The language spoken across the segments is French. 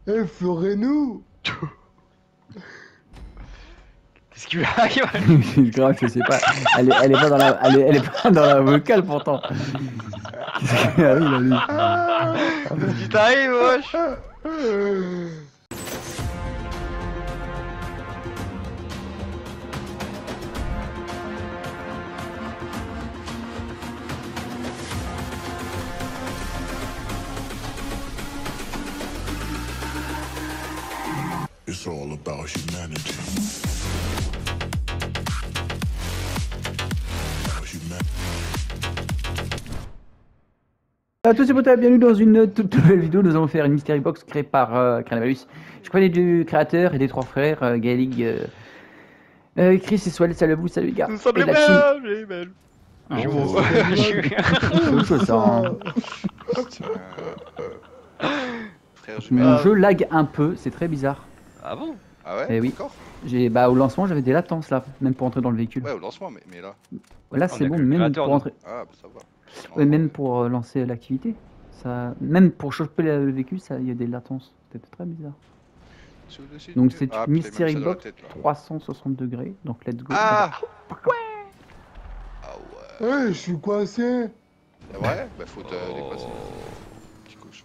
Eh, Florez-nous! Qu'est-ce qu'il arrive? C'est grave, je sais pas. Elle est pas dans la, elle est pas dans la vocale pourtant. Qu'est-ce qu'il arrive là, lui? Qu'est-ce qui t'arrive, wesh? It's all about humanity. À tous et potes, bienvenue dans une toute nouvelle vidéo. Nous allons faire une mystery box créée par Cranaballus. Je connais du créateur et des trois frères, Gaelig, Chris et Swell. Salut à vous, salut les gars. Nous sommes Et les la team. mêmes, les mêmes. Ah, Je ouais, vous- c'est autre chose, ça, hein. Frère Mon jumelle. jeu lag un peu, c'est très bizarre. Ah bon? Ah ouais? Eh oui. D'accord. Bah, au lancement, j'avais des latences là, même pour entrer dans le véhicule. Ouais, au lancement, mais là. Là, On c'est a bon, que le même créateur, pour nous. entrer. Ah, bah ça va. Ouais, même pour lancer l'activité. Ça... Même pour choper le véhicule, il y a des latences. C'était très bizarre. Donc c'est Ah, une putain, Mystery même ça dans la Box tête, là. 360 degrés. Donc let's go. Ah! Ah ouais. Eh, je suis coincé! Ah ouais? Bah faut te Oh. dépasser. Petit cochon.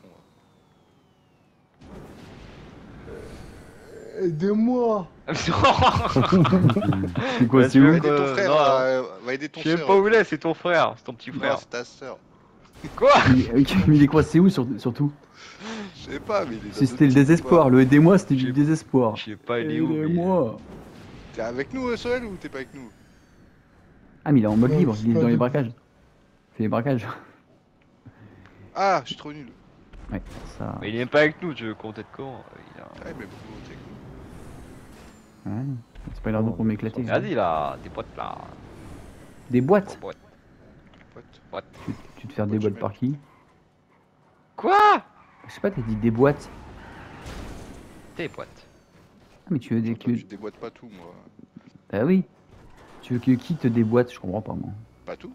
Aidez-moi! C'est quoi, Ouais, c'est tu où veux Va aider ton Euh, frère, non. va aider ton Je sais frère. pas où il est, c'est ton frère, c'est ton petit Non, frère. c'est ta sœur. Quoi? mais il est quoi, c'est où surtout? Je sais pas, mais il est Si c'était le désespoir, le aidez-moi c'était du J'ai- désespoir. Je sais pas, il est où? mais- Aidez-moi. T'es avec nous, Soel, ou t'es pas avec nous? Ah mais il est en mode Non, libre, c'est il est pas dans les du- braquages. Il fait les braquages. Ah, je suis trop nul. Ouais, ça... Mais il est même pas avec nous, tu veux compter de quand? Il a... Ouais, mais pourquoi t'es avec nous? Ouais, c'est pas l'air pour m'éclater. Vas-y là, des potes là. Des boîtes? Boîte. Pote. Tu te faire des boîtes par qui? Quoi? Je sais pas, t'as dit des boîtes. Des boîtes. Ah mais tu veux des... Attends, je déboîte pas tout, moi. Bah oui. Tu veux que qui te déboîte? Je comprends pas moi. Pas tout?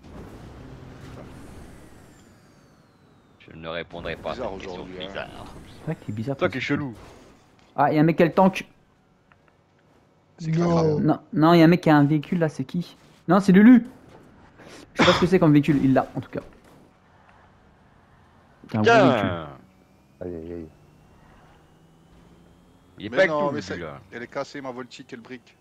Je ne répondrai pas à Bizarre cette question aujourd'hui. hein. bizarre. C'est vrai que t'es bizarre. Toi toi qui es aussi. chelou. Ah, y'a un mec qui a le tank. C'est Non! Non, non, y'a un mec qui a un véhicule là, c'est qui? Non, c'est Lulu. Je sais pas ce que c'est comme véhicule, il l'a en tout cas. C'est un gros véhicule. Tiens. Aïe aïe aïe. Il est Mais pas avec non, nous, mais lui, ça- là. Elle est cassée, ma Voltic et le brick.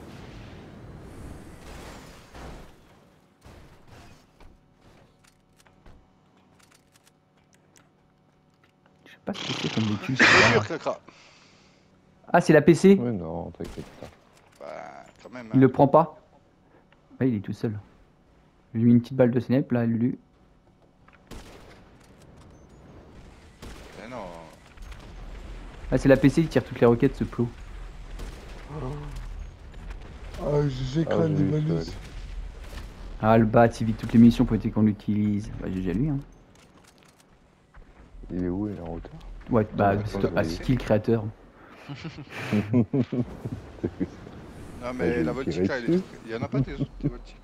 Je sais pas ce que c'est comme véhicule. C'est dur, cracra. Ah, c'est la PC. Ouais, non, t'inquiète pas. Bah, quand même. Il le prend pas. Ouais, il est tout seul. Je lui ai mis une petite balle de snipe là, Lulu. Mais non. Ah, c'est la PC qui tire toutes les roquettes, ce plot. Ah, j'écrase j'ai des vu ça, valises. ouais. Ah, le bat, il vit toutes les missions pour éviter qu'on l'utilise. Bah, j'ai déjà lui, hein. Il est où? Il est en hauteur? Ouais, bah, Ouais, c'est ouais, ah, ouais. c'est qui le créateur? Non, Ouais, mais j'ai la tiré Voltic, là, dessus. il y en a pas des autres, des Voltiques.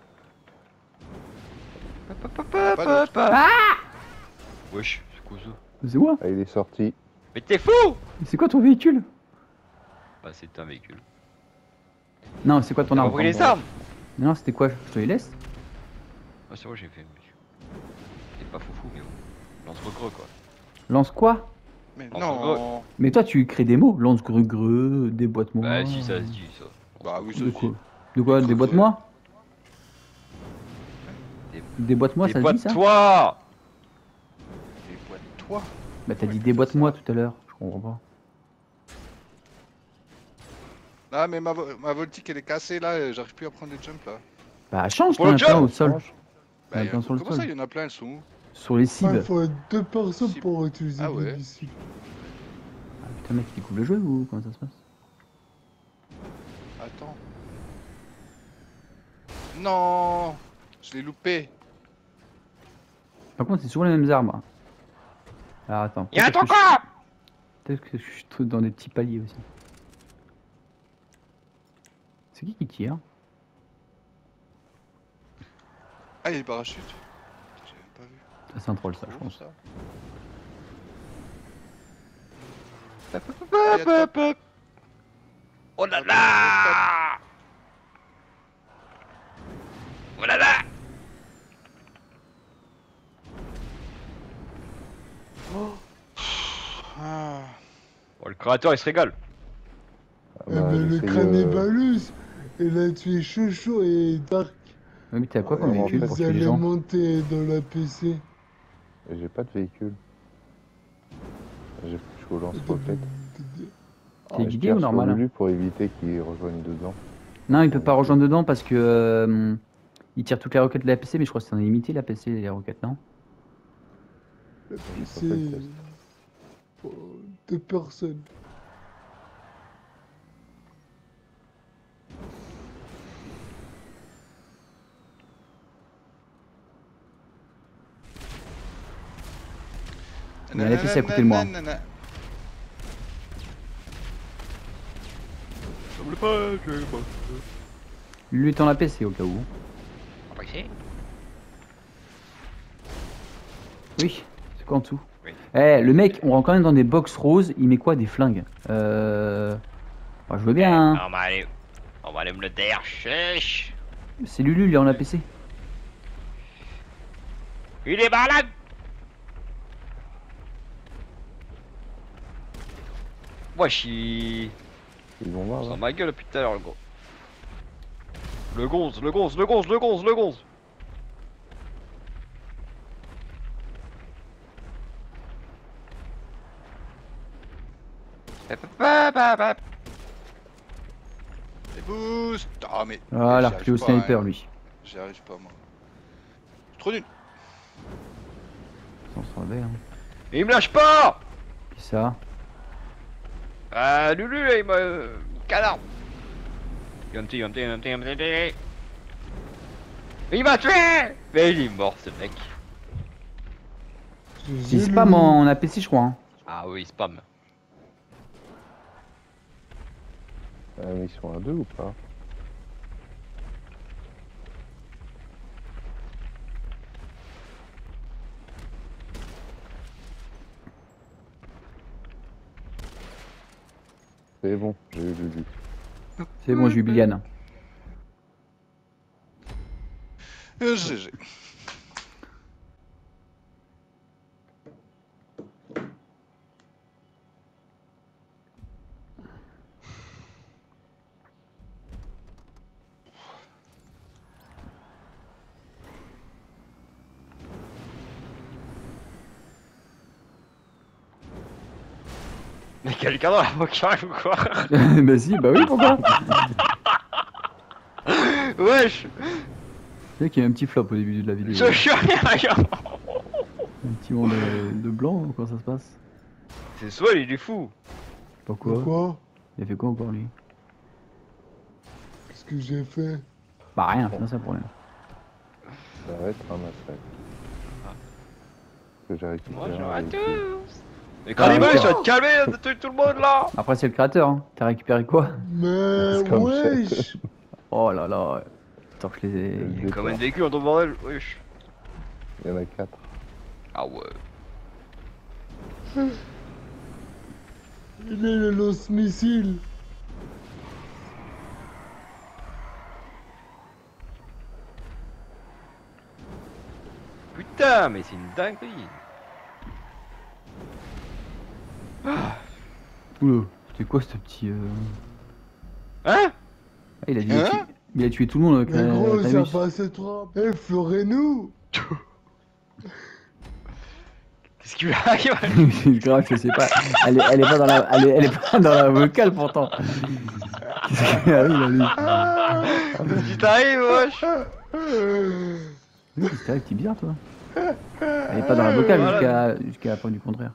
Wesh, c'est quoi ça? C'est moi? Ah, il est sorti. Mais t'es fou! C'est quoi ton véhicule? Bah, c'est un véhicule. Non, c'est quoi ton T'as pas arme? pris les pardon. armes? Non, c'était quoi? Je te les laisse? Ah, c'est vrai, j'ai fait, monsieur. T'es pas foufou, mais bon. Lance-recreux, quoi. Lance quoi? Mais En non. Mais toi, tu crées des mots. Lance greu-greu, déboîte-moi. Bah, si, ça se dit, ça. Bah oui, ça De se quoi? dit. De quoi? Greu-greu. Déboîte-moi? Dé- Déboîte-moi, ça se dit ça? Déboîte-toi! Déboîte-toi. Bah, t'as Ouais, dit mais déboîte-moi ça. tout à l'heure. Je comprends pas. Ah, mais ma Voltic, elle est cassée, là. J'arrive plus à prendre des jumps, là. Bah, change, Pour t'en le as plein jump, au sol. Bah, Attends, sur le comment sol. ça, il y en a plein, elles sont où? Sur les Ah, cibles. il faut être deux personnes Cible. pour utiliser Ah des ouais. missiles. Ah, putain, mec, il découvre le jeu ou comment ça se passe? Attends. Non. Je l'ai loupé. Par contre, c'est souvent les mêmes armes. hein. Alors, attends. Y'a un peut-être que truc quoi? Peut-être que je suis trop dans des petits paliers aussi. C'est qui tire? Ah, il y a les parachutes. J'ai même pas vu. Ah, c'est un troll, ça, je Trop pense. ça. Oh là là. Oh là là. Ah. Bon, le créateur il se régale. Ah Eh bah, ben, le j'essaye, Cranébalus, il a tué Chocho et Dark. Ouais, mais t'as quoi comme Ouais, véhicule bon, pour Ils tuer les allaient gens? monter dans la PC. J'ai pas de véhicule. Je suis au lance-roquette. T'es Je guidé tire ou sur normal? Lulu pour éviter qu'il rejoigne dedans. Non, il peut pas rejoindre dedans parce que il tire toutes les roquettes de la PC, mais je crois que c'est en limité la PC les roquettes, non? La J'ai pas fait PC. le test. Pour 2 personnes. Mais la PC à côté de moi. Nanana. Je voulais pas, je voulais pas. Lui étant la PC au cas où. On va essayer. Oui, c'est quoi en dessous? Oui. Eh, le mec, on rentre quand même dans des box roses, il met quoi? Des flingues? Bah, je veux bien, hein. On va aller me le dercher. C'est Lulu, il est en APC. Il est malade. Moi, je suis Ils vont voir dans là. ma gueule depuis tout à l'heure, le gros. Le gonze, le gonze, le gonze, le gonze, le gonze. Les boosts. Ah mais. Voilà, j'y arrive pris au pas, sniper hein. lui. J'y arrive pas moi. Trop nul. On s'en va, hein. Et il me lâche pas. Qui ça? Lulu, là, il m'a... canard. Yonti, yonti, yonti, yonti. Il m'a tué. Mais il est mort, ce mec. C'est spam en APC, je crois. Hein. Ah oui, spam. Mais ils sont à 2 ou pas? C'est bon, j'ai eu Lulu. C'est bon, j'ai eu Billiane. GG. Mais quelqu'un dans la vocal ou quoi? Bah si, bah oui, pourquoi? Wesh. C'est vrai qu'il y a un petit flop au début de la vidéo. Je suis rien. Un petit monde de blanc, comment ça se passe? C'est soit il est fou. Pourquoi? Pourquoi? Il a fait quoi encore lui? Qu'est-ce que j'ai fait? Bah rien, c'est ça le problème. Ça va être un massacre. Que j'ai récupéré. Bonjour un à véhicule. tous. Les cannibales, ouais. je vais te calmer de tuer tout le monde là. Après c'est le créateur, hein. T'as récupéré quoi? Mais C'est comme wesh! Oh là là. Attends que je les ai... Il y a combien de véhicules dans ton bordel? Wesh. Il y en a 4. Ah ouais. Il est le lance-missile! Putain, mais c'est une dinguerie. Oula, c'est quoi ce petit... Hein? Ah, il a dit... Hein? Il a tué tout le monde avec Mais gros, ça Cranemus. passe trop! Eh, Florez-nous! Qu'est-ce qu'il arrive? C'est grave, je sais pas. Elle est pas dans la... Elle est pas dans la vocale pourtant. Qu'est-ce qui arrive à lui? Qu'est-ce qui t'arrive, wesh? Qu'est-ce qui arrive, t'es bizarre toi. Elle est pas dans la vocale Voilà. jusqu'à la fin du contraire.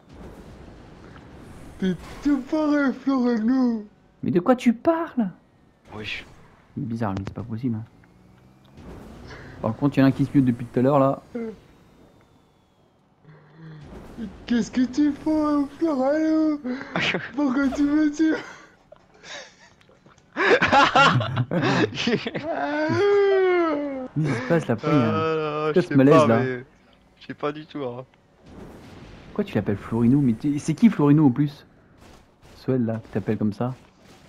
T'es tout pareil, Florez-nous! Mais de quoi tu parles? Wesh. Il est bizarre, lui, c'est pas possible. Hein. Par contre, il y en a un qui se mute depuis tout à l'heure là. Qu'est-ce que tu fais, Florez-nous? Pourquoi tu me tues? Qu'est-ce qui se passe là? Pourquoi il y a- Je ce malaise, là. Je sais pas du tout, hein. Pourquoi tu l'appelles Florino? Mais c'est qui Florino en plus? Swell là, qui t'appelle comme ça.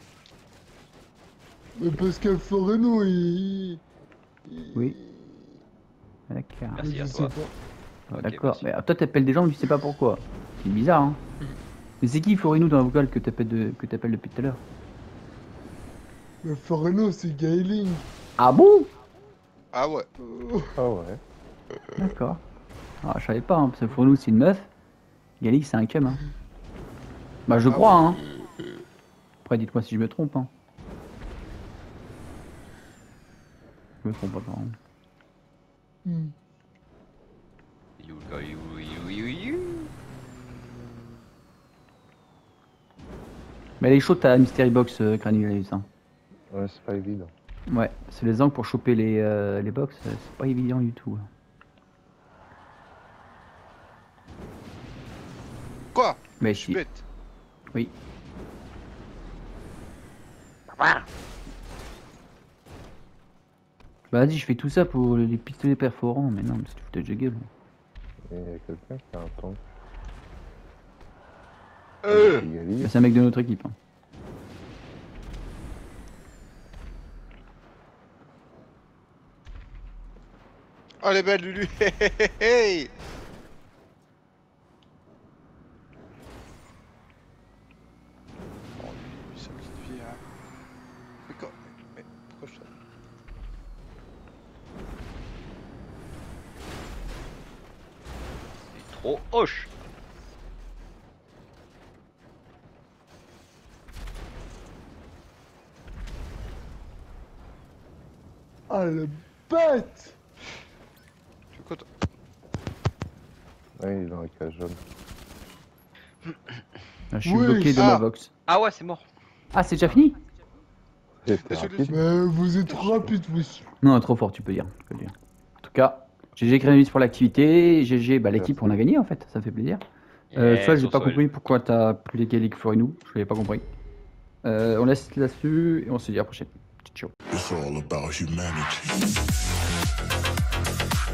Mais Pascal Foreno, Oui. D'accord. Merci je à sais toi. pas. Ok, D'accord. merci. Mais toi t'appelles des gens, mais tu sais pas pourquoi. C'est bizarre, hein. Mais c'est qui Florinou dans la vocale que t'appelles depuis tout à l'heure? Mais Foreno, c'est Gaeling. Ah bon? Ah ouais. Ah ouais. D'accord. Ah, je savais pas, hein, parce que Florinou c'est une meuf. Galix c'est un cum, hein. Bah je Ah crois, hein. Après dites-moi si je me trompe, hein. Je me trompe pas, par contre. Hmm. You, you. Mais elle est chaude ta Mystery Box, Granulus, hein. Ouais, c'est pas évident. Ouais, c'est les angles pour choper les box, c'est pas évident du tout. Quoi? Mais Je suis si, bête. oui. Bah vas-y, je fais tout ça pour les pistolets perforants, mais non, mais c'est du foutage de gueule. Et il y a quelqu'un qui a un tank. Euh. C'est Gali. Bah, c'est un mec de notre équipe, hein. Oh, elle est belle, Lulu. Hey. Oh, lui, sa petite fille, hein. Mais quoi? Mais pourquoi je... C'est trop hoche. Ah, le bête! Tu veux quoi, toi? Ouais, il est dans la cage jaune. Là, je suis Oui, bloqué de ah. ma box. Ah ouais, c'est mort. Ah, c'est déjà fini? C'était Désolé, rapide. Mais vous êtes rapide, vous. Non, trop fort, tu peux dire. En tout cas, GG Granulus pour l'activité, GG, bah l'équipe, on a gagné en fait, ça fait plaisir. Soit j'ai Yes, pas Oswald. compris pourquoi t'as pris les Gallic Florinou, je l'avais pas compris. On laisse là-dessus et on se dit à la prochaine. Ciao. It's all about humanity.